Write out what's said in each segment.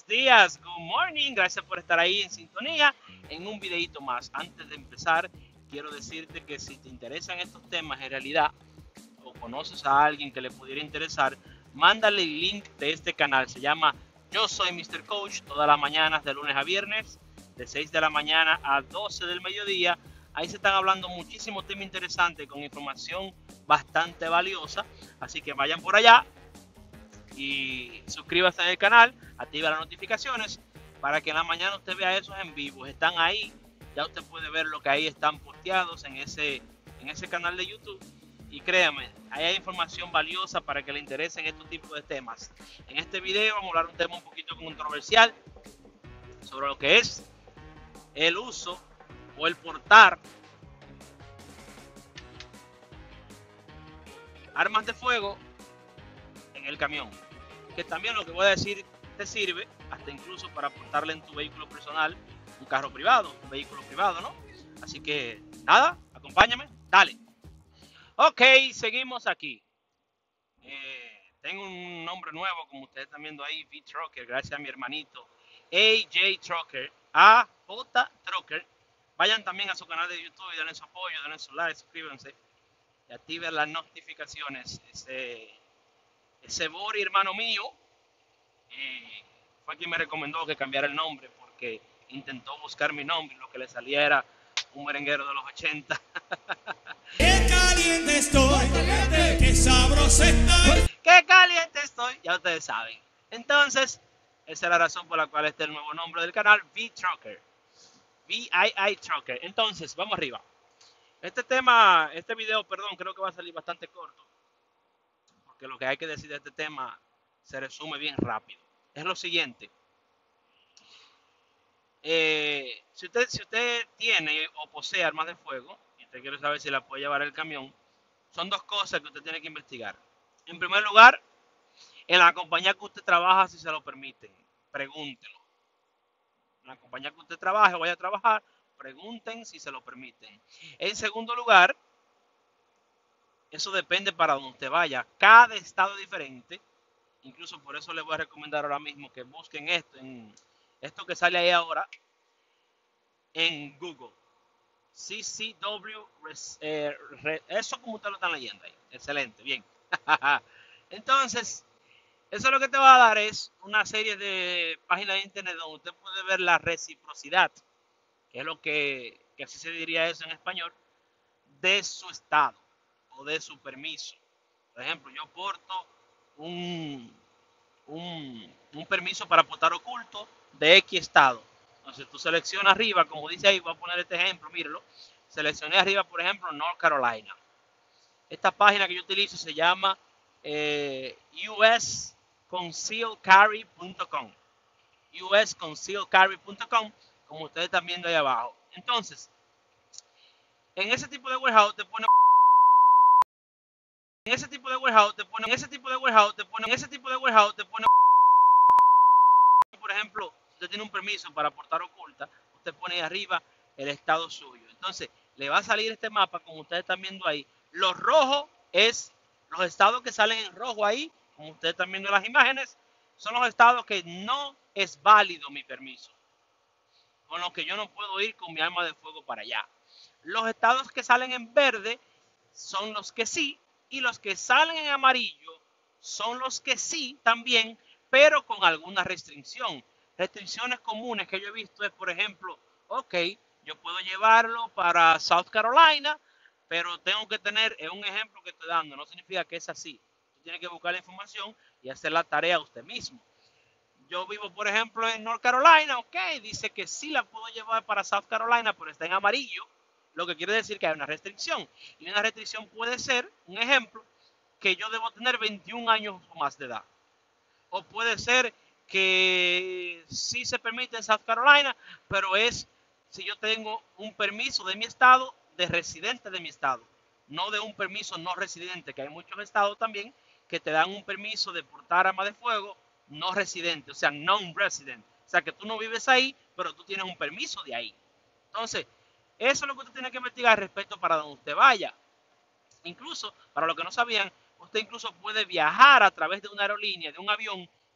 días, good morning, gracias por estar ahí en sintonía en un videito más. Antes de empezar, quiero decirte que si te interesan estos temas en realidad o conoces a alguien que le pudiera interesar, mándale el link de este canal. Se llama Yo Soy Mr. Coach, todas las mañanas de lunes a viernes, de 6 de la mañana a 12 del mediodía. Ahí se están hablando muchísimos temas interesantes con información bastante valiosa, así que vayan por allá y suscríbase al canal, activa las notificaciones para que en la mañana usted vea esos en vivo. Están ahí, ya usted puede ver lo que ahí están posteados en ese canal de YouTube. Y créame, ahí hay información valiosa para que le interesen estos tipos de temas. En este video vamos a hablar de un tema un poquito controversial sobre lo que es el uso o el portar armas de fuego en el camión, que también lo que voy a decir te sirve hasta incluso para portarle en tu vehículo personal, un carro privado, un vehículo privado, ¿no? Así que nada, acompáñame, dale. Ok, seguimos aquí. Tengo un nombre nuevo, como ustedes están viendo ahí, V-Trucker, gracias a mi hermanito AJ Trucker, AJ Trucker. Vayan también a su canal de YouTube y denle su apoyo, denle su like, suscríbanse y activen las notificaciones. Ese Bori, hermano mío, fue quien me recomendó que cambiara el nombre porque intentó buscar mi nombre y lo que le salía era un merenguero de los 80. ¡Qué caliente estoy! ¡Qué sabroso estoy! ¡Qué caliente estoy! Ya ustedes saben. Entonces, esa es la razón por la cual este es el nuevo nombre del canal, V-Trucker. V-I-I Trucker. Entonces, vamos arriba. Este video, perdón, creo que va a salir bastante corto. Porque lo que hay que decir de este tema se resume bien rápido. Es lo siguiente. Si usted tiene o posee armas de fuego y usted quiere saber si la puede llevar el camión, son dos cosas que usted tiene que investigar. En primer lugar, en la compañía que usted trabaja, si se lo permiten, pregúntelo. En la compañía que usted trabaje o vaya a trabajar, pregunten si se lo permiten. En segundo lugar, eso depende para donde usted vaya. Cada estado es diferente. Incluso por eso les voy a recomendar ahora mismo que busquen esto que sale ahí ahora en Google. CCW, eso como usted lo está leyendo ahí. Excelente, bien. Entonces, eso lo que te va a dar es una serie de páginas de internet donde usted puede ver la reciprocidad, que es lo que así se diría eso en español, de su estado o de su permiso. Por ejemplo, yo porto un permiso para portar oculto de X estado. Entonces tú seleccionas arriba, como dice ahí, voy a poner este ejemplo, míralo. Seleccioné arriba, por ejemplo, North Carolina. Esta página que yo utilizo se llama usconcealcarry.com. usconcealcarry.com, como ustedes están viendo ahí abajo. Entonces, en ese tipo de warehouse te pone por ejemplo, si usted tiene un permiso para portar oculta, usted pone ahí arriba el estado suyo. Entonces, le va a salir este mapa, como ustedes están viendo ahí. Lo rojo es los estados que salen en rojo ahí, como ustedes están viendo en las imágenes, son los estados que no es válido mi permiso, con los que yo no puedo ir con mi arma de fuego para allá. Los estados que salen en verde son los que sí, y los que salen en amarillo son los que sí también, pero con alguna restricción. Restricciones comunes que yo he visto es, por ejemplo, ok, yo puedo llevarlo para South Carolina, pero tengo que tener, es un ejemplo que estoy dando, no significa que es así. Usted tiene que buscar la información y hacer la tarea usted mismo. Yo vivo, por ejemplo, en North Carolina, ok, dice que sí la puedo llevar para South Carolina, pero está en amarillo, lo que quiere decir que hay una restricción. Y una restricción puede ser, un ejemplo, que yo debo tener 21 años o más de edad. O puede ser que sí se permite en South Carolina, pero es si yo tengo un permiso de mi estado, de residente de mi estado, no de un permiso no residente, que hay muchos estados también que te dan un permiso de portar arma de fuego no residente, o sea, non-resident. O sea, que tú no vives ahí, pero tú tienes un permiso de ahí. Entonces, eso es lo que usted tiene que investigar respecto para donde usted vaya. Incluso, para los que no sabían, usted incluso puede viajar a través de una aerolínea, de un avión,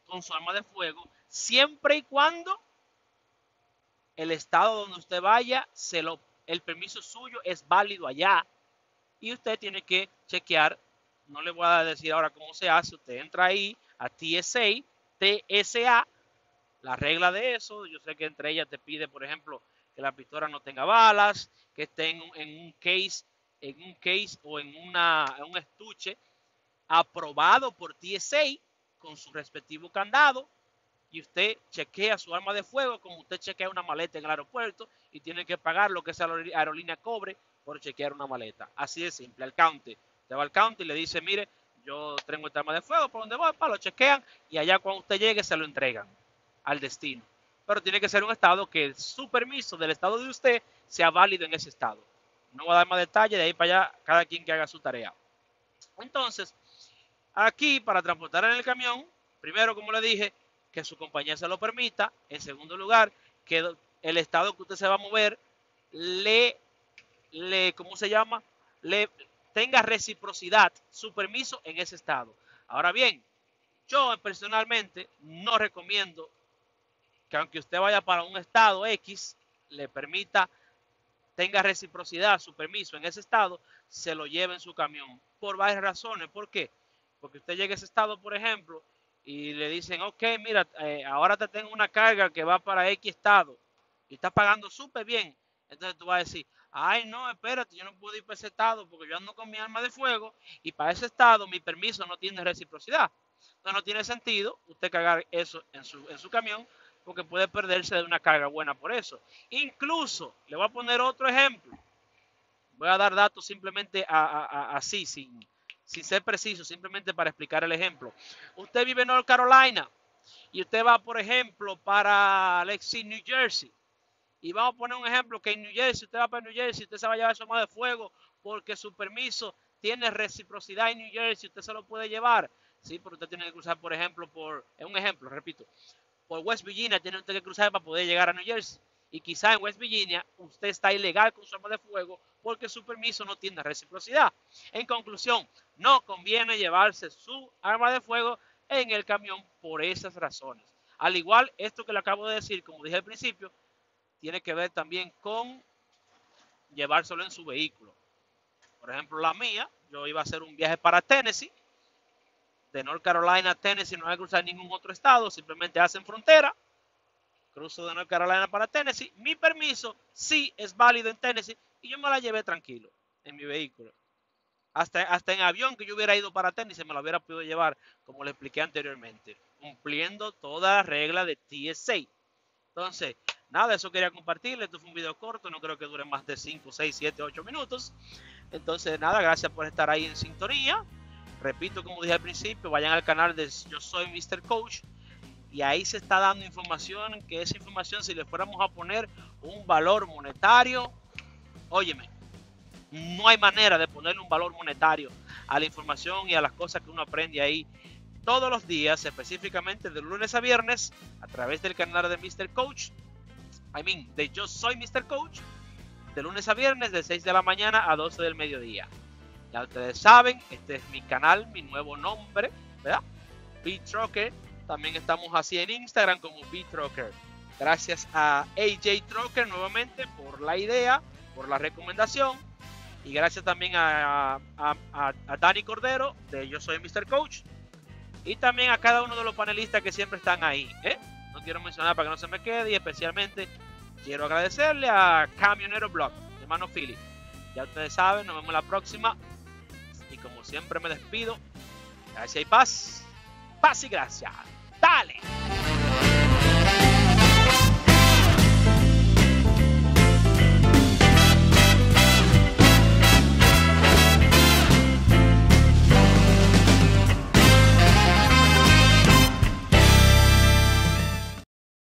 con su arma de fuego, siempre y cuando el estado donde usted vaya, el permiso suyo es válido allá. Y usted tiene que chequear, no le voy a decir ahora cómo se hace, usted entra ahí a TSA, la regla de eso, yo sé que entre ellas te pide, por ejemplo, que la pistola no tenga balas, que esté en un case o en un estuche aprobado por TSA con su respectivo candado, y usted chequea su arma de fuego como usted chequea una maleta en el aeropuerto y tiene que pagar lo que esa aerolínea cobre por chequear una maleta. Así de simple, al counter. Usted va al counter y le dice, mire, yo tengo esta arma de fuego, por donde voy, lo chequean y allá cuando usted llegue se lo entregan al destino. Pero tiene que ser un estado que su permiso del estado de usted sea válido en ese estado. No voy a dar más detalles, de ahí para allá, cada quien que haga su tarea. Entonces, aquí para transportar en el camión, primero, como le dije, que su compañía se lo permita. En segundo lugar, que el estado que usted se va a mover ¿cómo se llama? Le tenga reciprocidad, su permiso en ese estado. Ahora bien, yo personalmente no recomiendo que aunque usted vaya para un estado X, le permita, tenga reciprocidad, su permiso en ese estado, se lo lleve en su camión. Por varias razones. ¿Por qué? Porque usted llega a ese estado, por ejemplo, y le dicen, ok, mira, ahora te tengo una carga que va para X estado y está pagando súper bien. Entonces tú vas a decir, ay, no, espérate, yo no puedo ir para ese estado porque yo ando con mi arma de fuego y para ese estado mi permiso no tiene reciprocidad. Entonces no tiene sentido usted cargar eso en su camión porque puede perderse de una carga buena por eso. Incluso, le voy a poner otro ejemplo. Voy a dar datos simplemente así, sin ser preciso, simplemente para explicar el ejemplo. Usted vive en North Carolina y usted va, por ejemplo, para Lexington, New Jersey. Y vamos a poner un ejemplo que en New Jersey, usted va para New Jersey, usted se va a llevar su arma de fuego porque su permiso tiene reciprocidad en New Jersey, usted se lo puede llevar. Sí, pero usted tiene que cruzar, por ejemplo, es un ejemplo, repito, por West Virginia tiene usted que cruzar para poder llegar a New Jersey. Y quizá en West Virginia usted está ilegal con su arma de fuego porque su permiso no tiene reciprocidad. En conclusión, no conviene llevarse su arma de fuego en el camión por esas razones. Al igual, esto que le acabo de decir, como dije al principio, tiene que ver también con llevárselo en su vehículo. Por ejemplo, la mía, yo iba a hacer un viaje para Tennessee. De North Carolina a Tennessee no hay que cruzar ningún otro estado, simplemente hacen frontera. Cruzo de North Carolina para Tennessee. Mi permiso sí es válido en Tennessee y yo me la llevé tranquilo en mi vehículo. Hasta en avión que yo hubiera ido para Tennessee me la hubiera podido llevar, como le expliqué anteriormente, cumpliendo toda la regla de TSA. Entonces, nada, eso quería compartirles. Esto fue un video corto, no creo que dure más de 5, 6, 7, 8 minutos. Entonces, nada, gracias por estar ahí en sintonía. Repito, como dije al principio, vayan al canal de Yo Soy Mr. Coach. Y ahí se está dando información, que esa información, si le fuéramos a poner un valor monetario, óyeme, no hay manera de ponerle un valor monetario a la información y a las cosas que uno aprende ahí todos los días, específicamente de lunes a viernes, a través del canal de Mr. Coach, de Yo Soy Mr. Coach, de lunes a viernes, de 6 de la mañana a 12 del mediodía. Ya ustedes saben, este es mi canal, mi nuevo nombre, ¿verdad? B-Trucker. También estamos así en Instagram como B-Trucker. Gracias a AJ Trucker nuevamente por la idea, por la recomendación. Y gracias también a Dani Cordero de Yo Soy Mr. Coach. Y también a cada uno de los panelistas que siempre están ahí. No quiero mencionar para que no se me quede. Y especialmente quiero agradecerle a Camionero Blog, hermano Philip. Ya ustedes saben, nos vemos la próxima. Y como siempre me despido. Gracias y paz. Paz y gracia. Dale.